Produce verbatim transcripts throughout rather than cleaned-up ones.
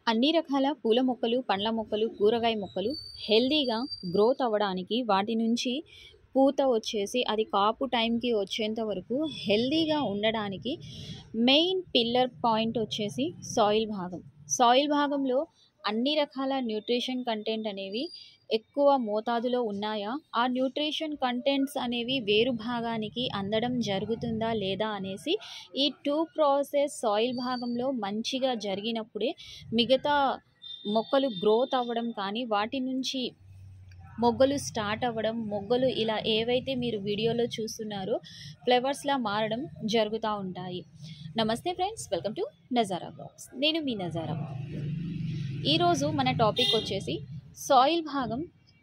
అన్ని రకాల పూల మొక్కలు, పండ్ల మొక్కలు, కూరగాయ మొక్కలు హెల్తీగా గ్రోత్ అవ్వడానికి, వాటి నుంచి పూత వచ్చేసి అది కాపు టైంకి వచ్చేంత వరకు హెల్తీగా ఉండడానికి మెయిన్ పిల్లర్ పాయింట్ వచ్చేసి సాయిల్ భాగం. సాయిల్ భాగంలో అన్ని రకాల న్యూట్రిషన్ కంటెంట్ అనేవి ఎక్కువ మోతాదులో ఉన్నాయా, ఆ న్యూట్రిషన్ కంటెంట్స్ అనేవి వేరు భాగానికి అందడం జరుగుతుందా లేదా అనేసి ఈ టూ ప్రాసెస్ సాయిల్ భాగంలో మంచిగా జరిగినప్పుడే మిగతా మొక్కలు గ్రోత్ అవ్వడం కానీ, వాటి నుంచి మొగ్గలు స్టార్ట్ అవ్వడం, మొగ్గలు ఇలా ఏవైతే మీరు వీడియోలో చూస్తున్నారో ఫ్లవర్స్లా మారడం జరుగుతూ ఉంటాయి. నమస్తే friends, welcome to Nazara blogs. నేను మీ నజారా. ఈరోజు మన టాపిక్ వచ్చేసి సాయిల్ భాగం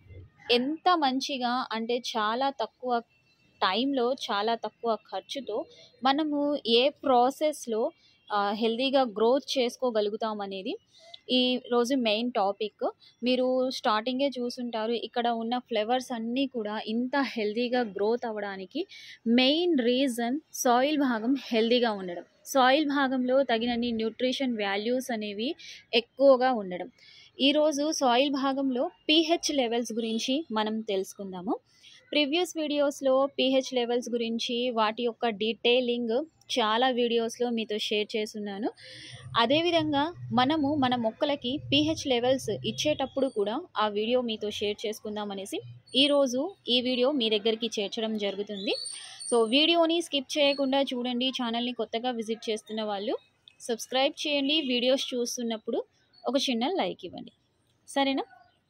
ఎంత మంచిగా అంటే చాలా తక్కువ టైంలో, చాలా తక్కువ ఖర్చుతో మనము ఏ ప్రాసెస్లో హెల్తీగా గ్రోత్ చేసుకోగలుగుతాం అనేది ఈ రోజు మెయిన్ టాపిక్. మీరు స్టార్టింగే చూసుంటారు, ఇక్కడ ఉన్న ఫ్లవర్స్ అన్నీ కూడా ఇంత హెల్తీగా గ్రోత్ అవ్వడానికి మెయిన్ రీజన్ సాయిల్ భాగం హెల్తీగా ఉండడం, సాయిల్ భాగంలో తగినన్ని న్యూట్రిషన్ వాల్యూస్ అనేవి ఎక్కువగా ఉండడం. ఈరోజు సాయిల్ భాగంలో పీహెచ్ లెవెల్స్ గురించి మనం తెలుసుకుందాము. ప్రీవియస్ వీడియోస్లో పీహెచ్ లెవెల్స్ గురించి, వాటి యొక్క డీటెయిలింగ్ చాలా వీడియోస్లో మీతో షేర్ చేస్తున్నాను. అదేవిధంగా మనము మన మొక్కలకి పీహెచ్ లెవెల్స్ ఇచ్చేటప్పుడు కూడా ఆ వీడియో మీతో షేర్ చేసుకుందాం అనేసి ఈరోజు ఈ వీడియో మీ దగ్గరికి చేర్చడం జరుగుతుంది. సో వీడియోని స్కిప్ చేయకుండా చూడండి. ఛానల్ని కొత్తగా విజిట్ చేస్తున్న వాళ్ళు సబ్స్క్రైబ్ చేయండి. వీడియోస్ చూస్తున్నప్పుడు ఒక చిన్న లైక్ ఇవ్వండి, సరేనా?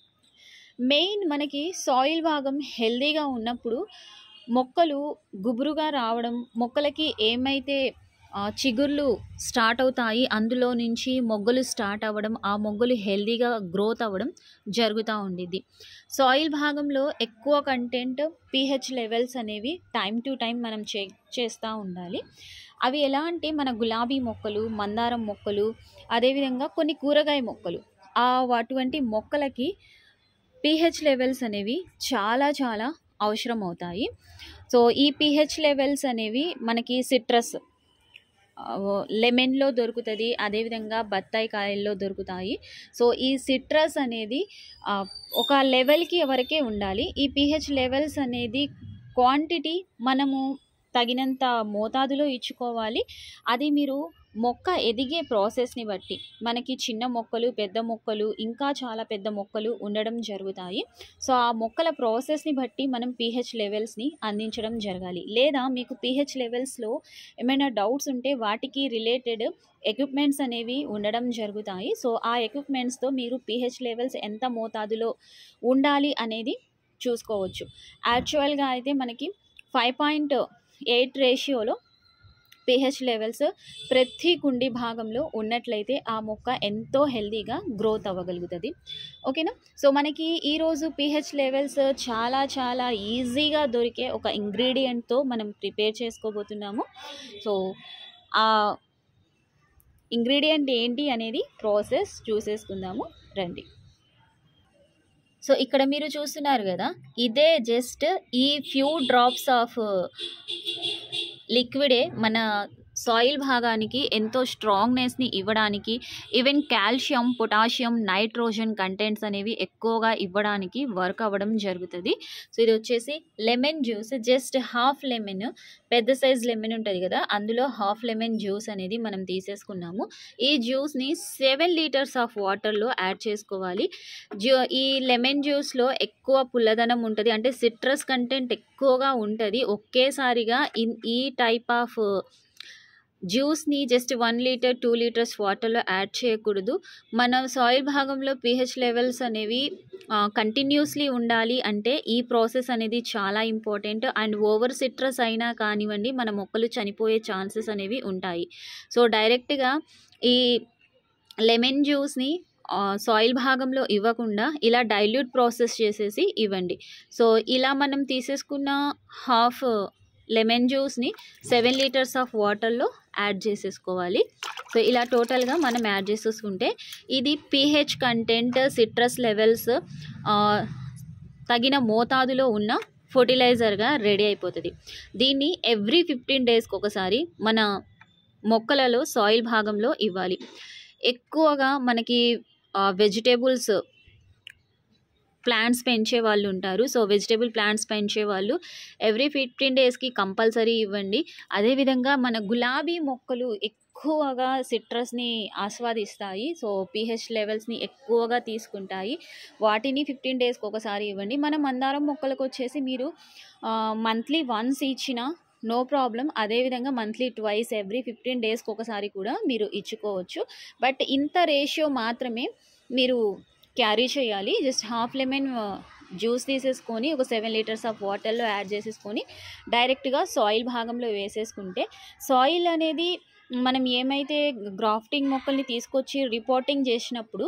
మెయిన్ మనకి సాయిల్ భాగం హెల్తీగా ఉన్నప్పుడు మొక్కలు గుబురుగా రావడం, మొక్కలకి ఏమైతే చిగుర్లు స్టార్ట్ అవుతాయి అందులో నుంచి మొగ్గలు స్టార్ట్ అవ్వడం, ఆ మొగ్గలు హెల్తీగా గ్రోత్ అవ్వడం జరుగుతూ ఉండిద్ది. సాయిల్ భాగంలో ఎక్కువ కంటెంట్ పీహెచ్ లెవెల్స్ అనేవి టైం టు టైం మనం చెక్ చేస్తూ ఉండాలి. అవి ఎలా అంటే మన గులాబీ మొక్కలు, మందారం మొక్కలు, అదేవిధంగా కొన్ని కూరగాయ మొక్కలు, ఆ అటువంటి మొక్కలకి పీహెచ్ లెవెల్స్ అనేవి చాలా చాలా అవసరం అవుతాయి. సో ఈ పీహెచ్ లెవెల్స్ అనేవి మనకి సిట్రస్, లెమన్లో దొరుకుతుంది, అదేవిధంగా బత్తాయి కాయల్లో దొరుకుతాయి. సో ఈ సిట్రస్ అనేది ఒక లెవెల్కి వరకే ఉండాలి. ఈ పీహెచ్ లెవెల్స్ అనేది క్వాంటిటీ మనము తగినంత మోతాదులో ఇచ్చుకోవాలి. అది మీరు మొక్క ఎదిగే ప్రాసెస్ని బట్టి మనకి చిన్న మొక్కలు, పెద్ద మొక్కలు, ఇంకా చాలా పెద్ద మొక్కలు ఉండడం జరుగుతాయి. సో ఆ మొక్కల ప్రాసెస్ని బట్టి మనం పీహెచ్ లెవెల్స్ని అందించడం జరగాలి. లేదా మీకు పీహెచ్ లెవెల్స్లో ఏమైనా డౌట్స్ ఉంటే వాటికి రిలేటెడ్ ఎక్విప్మెంట్స్ అనేవి ఉండడం జరుగుతాయి. సో ఆ ఎక్విప్మెంట్స్తో మీరు పీహెచ్ లెవెల్స్ ఎంత మోతాదులో ఉండాలి అనేది చూసుకోవచ్చు. యాక్చువల్గా అయితే మనకి ఫైవ్ పాయింట్ ఎయిట్ రేషియోలో పీహెచ్ లెవెల్స్ ప్రతి కుండి భాగంలో ఉన్నట్లయితే ఆ మొక్క ఎంతో హెల్తీగా గ్రోత్ అవ్వగలుగుతుంది. ఓకేనా? సో మనకి ఈరోజు పీహెచ్ లెవెల్స్ చాలా చాలా ఈజీగా దొరికే ఒక ఇంగ్రీడియంట్తో మనం ప్రిపేర్ చేసుకోబోతున్నాము. సో ఆ ఇంగ్రీడియంట్ ఏంటి అనేది ప్రాసెస్ చూసేసుకుందాము రండి. సో ఇక్కడ మీరు చూస్తున్నారు కదా, ఇదే జస్ట్ ఈ ఫ్యూ డ్రాప్స్ ఆఫ్ లిక్విడే మన సాయిల్ భాగానికి ఎంతో స్ట్రాంగ్నెస్ని ఇవ్వడానికి, even calcium, potassium, nitrogen contents అనేవి ఎక్కువగా ఇవ్వడానికి వర్క్ అవ్వడం జరుగుతుంది. సో ఇది వచ్చేసి lemon juice, just half lemon, పెద్ద సైజ్ లెమన్ ఉంటుంది కదా, అందులో హాఫ్ లెమన్ జ్యూస్ అనేది మనం తీసేసుకున్నాము. ఈ జ్యూస్ని సెవెన్ లీటర్స్ ఆఫ్ వాటర్లో యాడ్ చేసుకోవాలి. జ్యూ ఈ లెమన్ జ్యూస్లో ఎక్కువ పుల్లదనం ఉంటుంది, అంటే సిట్రస్ కంటెంట్ ఎక్కువగా ఉంటుంది. ఒకేసారిగా ఇన్ ఈ టైప్ ఆఫ్ జ్యూస్ని just one litre two litres వాటర్లో యాడ్ చేయకూడదు. మన సాయిల్ భాగంలో పీహెచ్ లెవెల్స్ అనేవి కంటిన్యూస్లీ ఉండాలి అంటే ఈ ప్రాసెస్ అనేది చాలా ఇంపార్టెంట్. అండ్ ఓవర్ సిట్రస్ అయినా కానివ్వండి మన మొక్కలు చనిపోయే ఛాన్సెస్ అనేవి ఉంటాయి. సో డైరెక్ట్గా ఈ లెమన్ జ్యూస్ని సాయిల్ భాగంలో ఇవ్వకుండా ఇలా డైల్యూట్ ప్రాసెస్ చేసేసి ఇవ్వండి. సో ఇలా మనం తీసేసుకున్న హాఫ్ లెమన్ జ్యూస్ని సెవెన్ లీటర్స్ ఆఫ్ వాటర్లో యాడ్ చేసేసుకోవాలి. సో ఇలా టోటల్గా మనం యాడ్ చేసేసుకుంటే ఇది పీహెచ్ కంటెంట్, సిట్రస్ లెవెల్స్ తగిన మోతాదులో ఉన్న ఫర్టిలైజర్గా రెడీ అయిపోతుంది. దీన్ని ఎవ్రీ ఫిఫ్టీన్ డేస్కి ఒకసారి మన మొక్కలలో సాయిల్ భాగంలో ఇవ్వాలి. ఎక్కువగా మనకి వెజిటేబుల్స్ ప్లాంట్స్ పెంచే వాళ్ళు ఉంటారు. సో వెజిటేబుల్ ప్లాంట్స్ పెంచే వాళ్ళు ఎవ్రీ ఫిఫ్టీన్ డేస్కి కంపల్సరీ ఇవ్వండి. అదేవిధంగా మన గులాబీ మొక్కలు ఎక్కువగా సిట్రస్ని ఆస్వాదిస్తాయి. సో పీహెచ్ లెవెల్స్ని ఎక్కువగా తీసుకుంటాయి. వాటిని ఫిఫ్టీన్ డేస్కి ఒకసారి ఇవ్వండి. మన మందారం మొక్కలకు వచ్చేసి మీరు మంత్లీ వన్స్ ఇచ్చిన నో ప్రాబ్లం. అదేవిధంగా మంత్లీ ట్వైస్ ఎవ్రీ ఫిఫ్టీన్ డేస్కి ఒకసారి కూడా మీరు ఇచ్చుకోవచ్చు. బట్ ఇంత రేషియో మాత్రమే మీరు క్యారీ చేయాలి. జస్ట్ హాఫ్ లెమన్ జ్యూస్ తీసేసుకొని ఒక సెవెన్ లీటర్స్ ఆఫ్ వాటర్లో యాడ్ చేసేసుకొని డైరెక్ట్గా సాయిల్ భాగంలో వేసేసుకుంటే, సాయిల్ అనేది మనం ఏమైతే గ్రాఫ్టింగ్ మొక్కల్ని తీసుకొచ్చి రిపోర్టింగ్ చేసినప్పుడు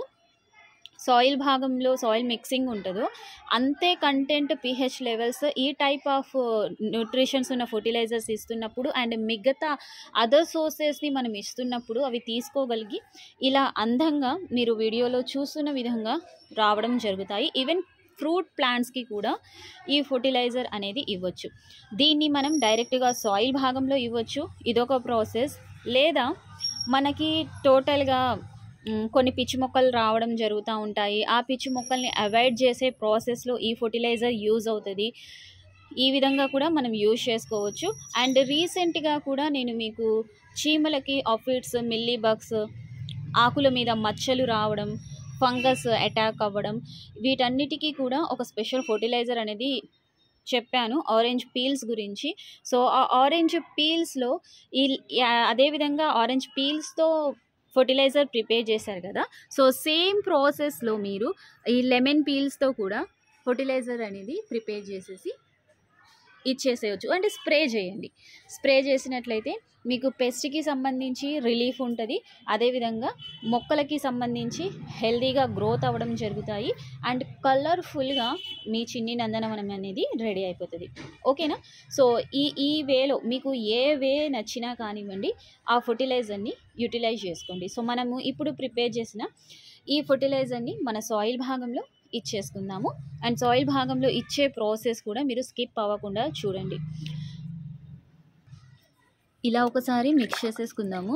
సాయిల్ భాగంలో సాయిల్ మిక్సింగ్ ఉంటుందో అంతే కంటెంట్ పీహెచ్ లెవెల్స్ ఈ టైప్ ఆఫ్ న్యూట్రిషన్స్ ఉన్న ఫర్టిలైజర్స్ ఇస్తున్నప్పుడు అండ్ మిగతా అదర్ సోర్సెస్ని మనం ఇస్తున్నప్పుడు అవి తీసుకోగలిగి ఇలా అందంగా మీరు వీడియోలో చూస్తున్న విధంగా రావడం జరుగుతాయి. ఈవెన్ ఫ్రూట్ ప్లాంట్స్కి కూడా ఈ ఫర్టిలైజర్ అనేది ఇవ్వచ్చు. దీన్ని మనం డైరెక్ట్గా సాయిల్ భాగంలో ఇవ్వచ్చు, ఇదొక ప్రాసెస్. లేదా మనకి టోటల్గా కొన్ని పిచ్చి మొక్కలు రావడం జరుగుతూ ఉంటాయి. ఆ పిచ్చి మొక్కల్ని అవాయిడ్ చేసే ప్రాసెస్లో ఈ ఫర్టిలైజర్ యూజ్ అవుతుంది. ఈ విధంగా కూడా మనం యూజ్ చేసుకోవచ్చు. అండ్ రీసెంట్గా కూడా నేను మీకు చీమలకి ఆఫిడ్స్, మిల్లీ బగ్స్, ఆకుల మీద మచ్చలు రావడం, ఫంగస్ అటాక్ అవ్వడం, వీటన్నిటికీ కూడా ఒక స్పెషల్ ఫర్టిలైజర్ అనేది చెప్పాను, ఆరెంజ్ పీల్స్ గురించి. సో ఆ ఆరెంజ్ పీల్స్లో ఈ అదేవిధంగా ఆరెంజ్ పీల్స్తో ఫర్టిలైజర్ ప్రిపేర్ చేశారు కదా. సో సేమ్ ప్రాసెస్లో మీరు ఈ లెమన్ పీల్స్తో కూడా ఫర్టిలైజర్ అనేది ప్రిపేర్ చేసేసి ఇచ్చేసేయచ్చు. అంటే స్ప్రే చేయండి. స్ప్రే చేసినట్లయితే మీకు పెస్ట్కి సంబంధించి రిలీఫ్ ఉంటుంది. అదేవిధంగా మొక్కలకి సంబంధించి హెల్తీగా గ్రోత్ అవ్వడం జరుగుతాయి. అండ్ కలర్ఫుల్గా మీ చిన్ని నందనవనం అనేది రెడీ అయిపోతుంది. ఓకేనా? సో ఈ ఈ వేలో మీకు ఏ వే నచ్చినా కానివ్వండి ఆ ఫర్టిలైజర్ని యూటిలైజ్ చేసుకోండి. సో మనము ఇప్పుడు ప్రిపేర్ చేసిన ఈ ఫర్టిలైజర్ని మన సాయిల్ భాగంలో ఇచ్చేసుకుందాము. అండ్ సాయిల్ భాగంలో ఇచ్చే ప్రాసెస్ కూడా మీరు స్కిప్ అవ్వకుండా చూడండి. ఇలా ఒకసారి మిక్స్ చేసేసుకుందాము.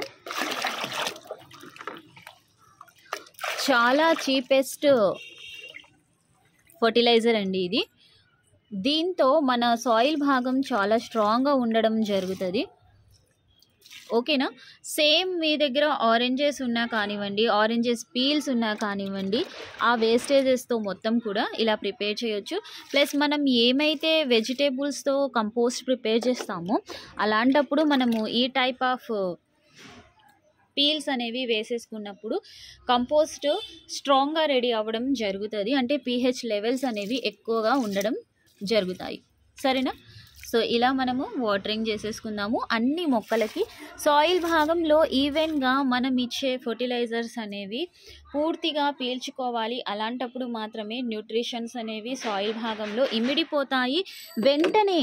చాలా చీపెస్ట్ ఫర్టిలైజర్ అండి ఇది. దీంతో మన సాయిల్ భాగం చాలా స్ట్రాంగ్గా ఉండడం జరుగుతుంది. ఓకేనా? సేమ్ మీ దగ్గర ఆరెంజెస్ ఉన్నా కానివ్వండి, ఆరెంజెస్ పీల్స్ ఉన్నా కానివ్వండి, ఆ వేస్టేజెస్తో మొత్తం కూడా ఇలా ప్రిపేర్ చేయొచ్చు. ప్లస్ మనం ఏమైతే వెజిటేబుల్స్తో కంపోస్ట్ ప్రిపేర్ చేస్తామో అలాంటప్పుడు మనము ఈ టైప్ ఆఫ్ పీల్స్ అనేవి వేసేసుకున్నప్పుడు కంపోస్ట్ స్ట్రాంగ్గా రెడీ అవ్వడం జరుగుతుంది. అంటే పీహెచ్ లెవెల్స్ అనేవి ఎక్కువగా ఉండడం జరుగుతాయి. సరేనా? సో ఇలా మనము వాటరింగ్ చేసేసుకుందాము అన్ని మొక్కలకి. సాయిల్ భాగంలో ఈవెన్గా మనం ఇచ్చే ఫర్టిలైజర్స్ అనేవి పూర్తిగా పీల్చుకోవాలి. అలాంటప్పుడు మాత్రమే న్యూట్రిషన్స్ అనేవి సాయిల్ భాగంలో ఇమిడిపోతాయి, వెంటనే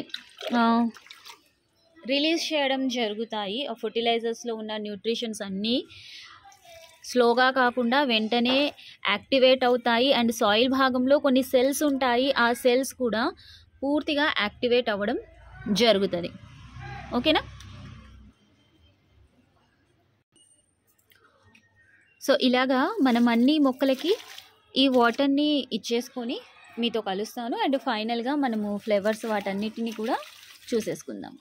రిలీజ్ చేయడం జరుగుతాయి. ఆ ఫర్టిలైజర్స్లో ఉన్న న్యూట్రిషన్స్ అన్నీ స్లోగా కాకుండా వెంటనే యాక్టివేట్ అవుతాయి. అండ్ సాయిల్ భాగంలో కొన్ని సెల్స్ ఉంటాయి, ఆ సెల్స్ కూడా పూర్తిగా యాక్టివేట్ అవ్వడం జరుగుతుంది. ఓకేనా? సో ఇలాగా మనం అన్ని మొక్కలకి ఈ వాటర్ని ఇచ్చేసుకొని మీతో కలుస్తాను. అండ్ ఫైనల్గా మనము ఫ్లేవర్స్ వాటన్నిటిని కూడా చూసేసుకుందాం.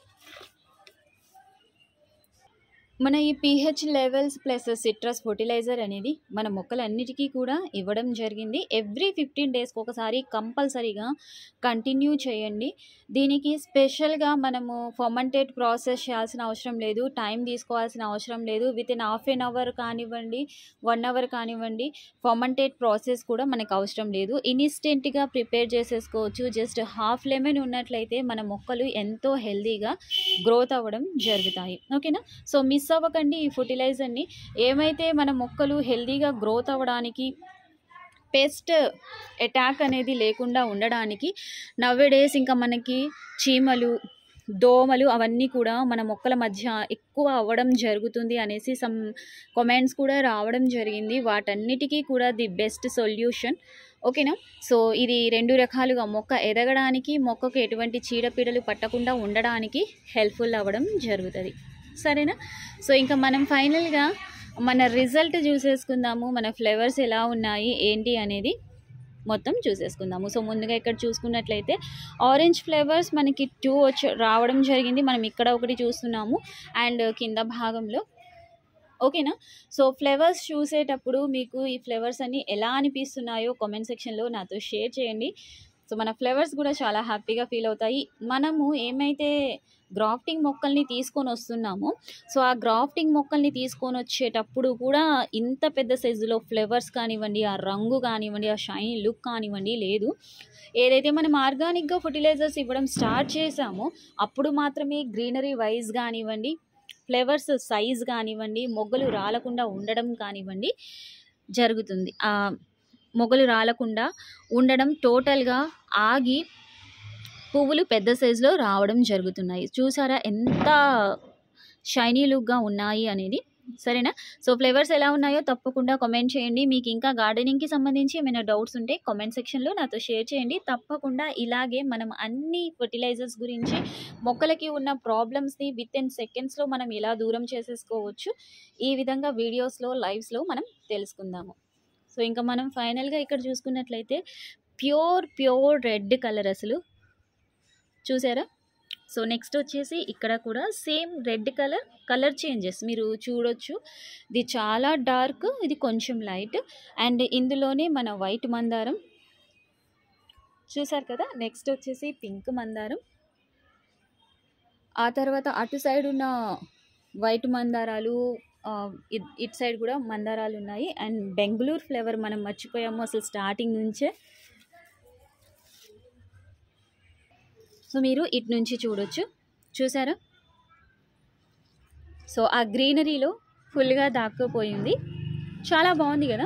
మన ఈ pH levels plus citrus fertilizer అనేది మన మొక్కలన్నిటికీ కూడా ఇవ్వడం జరిగింది. ఎవ్రీ ఫిఫ్టీన్ డేస్కి ఒకసారి కంపల్సరీగా కంటిన్యూ చేయండి. దీనికి స్పెషల్గా మనము ఫర్మెంటేట్ ప్రాసెస్ చేయాల్సిన అవసరం లేదు, టైం తీసుకోవాల్సిన అవసరం లేదు. With in half an hour కానివ్వండి, వన్ అవర్ కానివ్వండి, ఫర్మెంటేట్ ప్రాసెస్ కూడా మనకు అవసరం లేదు. ఇన్స్టెంట్గా ప్రిపేర్ చేసేసుకోవచ్చు. జస్ట్ హాఫ్ లెమన్ ఉన్నట్లయితే మన మొక్కలు ఎంతో హెల్తీగా గ్రోత్ అవ్వడం జరుగుతాయి. ఓకేనా? సో మిస్ అవ్వకండి ఈ ఫర్టిలైజర్ని. ఏమైతే మన మొక్కలు హెల్తీగా గ్రోత్ అవ్వడానికి, పెస్ట్ అటాక్ అనేది లేకుండా ఉండడానికి, నవ్వే డేస్ ఇంకా మనకి చీమలు, దోమలు అవన్నీ కూడా మన మొక్కల మధ్య ఎక్కువ అవ్వడం జరుగుతుంది అనేసి సమ్ కామెంట్స్ కూడా రావడం జరిగింది. వాటన్నిటికీ కూడా ది బెస్ట్ సొల్యూషన్. ఓకేనా? సో ఇది రెండు రకాలుగా మొక్క ఎదగడానికి, మొక్కకు ఎటువంటి చీడపీడలు పట్టకుండా ఉండడానికి హెల్ప్ఫుల్ అవ్వడం జరుగుతుంది. సరేనా? సో ఇంకా మనం ఫైనల్గా మన రిజల్ట్ చూసేసుకుందాము. మన ఫ్లేవర్స్ ఎలా ఉన్నాయి ఏంటి అనేది మొత్తం చూసేసుకుందాము. సో ముందుగా ఇక్కడ చూసుకున్నట్లయితే ఆరెంజ్ ఫ్లేవర్స్ మనకి టూ వచ్చి రావడం జరిగింది. మనం ఇక్కడ ఒకటి చూస్తున్నాము అండ్ కింద భాగంలో. ఓకేనా? సో ఫ్లేవర్స్ చూసేటప్పుడు మీకు ఈ ఫ్లేవర్స్ అన్నీ ఎలా అనిపిస్తున్నాయో కామెంట్ సెక్షన్లో నాతో షేర్ చేయండి. సో మన ఫ్లేవర్స్ కూడా చాలా హ్యాపీగా ఫీల్ అవుతాయి. మనము ఏమైతే గ్రాఫ్టింగ్ మొక్కల్ని తీసుకొని వస్తున్నామో సో ఆ గ్రాఫ్టింగ్ మొక్కల్ని తీసుకొని వచ్చేటప్పుడు కూడా ఇంత పెద్ద సైజులో ఫ్లేవర్స్ కానివ్వండి, ఆ రంగు కానివ్వండి, ఆ షైనీ లుక్ కానివ్వండి లేదు. ఏదైతే మనం ఆర్గానిక్గా ఫర్టిలైజర్స్ ఇవ్వడం స్టార్ట్ చేసామో అప్పుడు మాత్రమే గ్రీనరీ వైజ్ కానివ్వండి, ఫ్లేవర్స్ సైజ్ కానివ్వండి, మొగ్గలు రాలకుండా ఉండడం కానివ్వండి జరుగుతుంది. ఆ మొగ్గలు రాలకుండా ఉండడం టోటల్గా ఆగి పువ్వులు పెద్ద సైజులో రావడం జరుగుతున్నాయి. చూసారా ఎంత షైనీ లుక్గా ఉన్నాయి అనేది. సరేనా? సో ఫ్లేవర్స్ ఎలా ఉన్నాయో తప్పకుండా కామెంట్ చేయండి. మీకు ఇంకా గార్డెనింగ్కి సంబంధించి ఏమైనా డౌట్స్ ఉంటే కామెంట్ సెక్షన్లో నాతో షేర్ చేయండి. తప్పకుండా ఇలాగే మనం అన్ని ఫర్టిలైజర్స్ గురించి, మొక్కలకి ఉన్న ప్రాబ్లమ్స్ని విత్ ఇన్ సెకండ్స్లో మనం ఎలా దూరం చేసేసుకోవచ్చు ఈ విధంగా వీడియోస్లో, లైవ్స్లో మనం తెలుసుకుందాము. సో ఇంకా మనం ఫైనల్గా ఇక్కడ చూసుకున్నట్లయితే ప్యూర్ ప్యూర్ రెడ్ కలర్ అసలు చూసారా? సో నెక్స్ట్ వచ్చేసి ఇక్కడ కూడా same red colour colour changes మీరు చూడొచ్చు. ఇది చాలా డార్క్, ఇది కొంచెం లైట్ అండ్ ఇందులోనే మన వైట్ మందారం చూసారు కదా. నెక్స్ట్ వచ్చేసి పింక్ మందారం, ఆ తర్వాత అటు సైడ్ ఉన్న వైట్ మందారాలు, ఇటు సైడ్ కూడా మందారాలు ఉన్నాయి. అండ్ బెంగళూరు ఫ్లేవర్ మనం మర్చిపోయాము అసలు స్టార్టింగ్ నుంచే. సో మీరు ఇటు నుంచి చూడొచ్చు, చూసారా? సో ఆ గ్రీనరీలో ఫుల్గా దాక్కుపోయింది, చాలా బాగుంది కదా.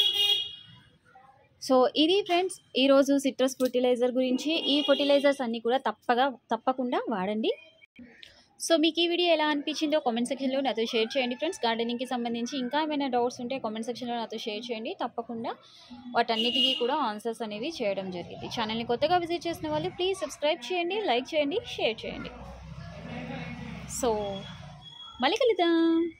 సో ఇది ఫ్రెండ్స్ ఈరోజు సిట్రస్ ఫర్టిలైజర్ గురించి. ఈ ఫర్టిలైజర్స్ అన్నీ కూడా తప్పగా తప్పకుండా వాడండి. సో మీకు ఈ వీడియో ఎలా అనిపించిందో కామెంట్ సెక్షన్లో నాతో షేర్ చేయండి ఫ్రెండ్స్. గార్డెనింగ్కి సంబంధించి ఇంకా ఏమైనా డౌట్స్ ఉంటే కామెంట్ సెక్షన్లో నాతో షేర్ చేయండి. తప్పకుండా వాటన్నిటికీ కూడా ఆన్సర్స్ అనేవి చేయడం జరిగింది. ఛానల్ని కొత్తగా విజిట్ చేసిన వాళ్ళు ప్లీజ్ సబ్స్క్రైబ్ చేయండి, లైక్ చేయండి, షేర్ చేయండి. సో మళ్ళీ కలుద్దాం.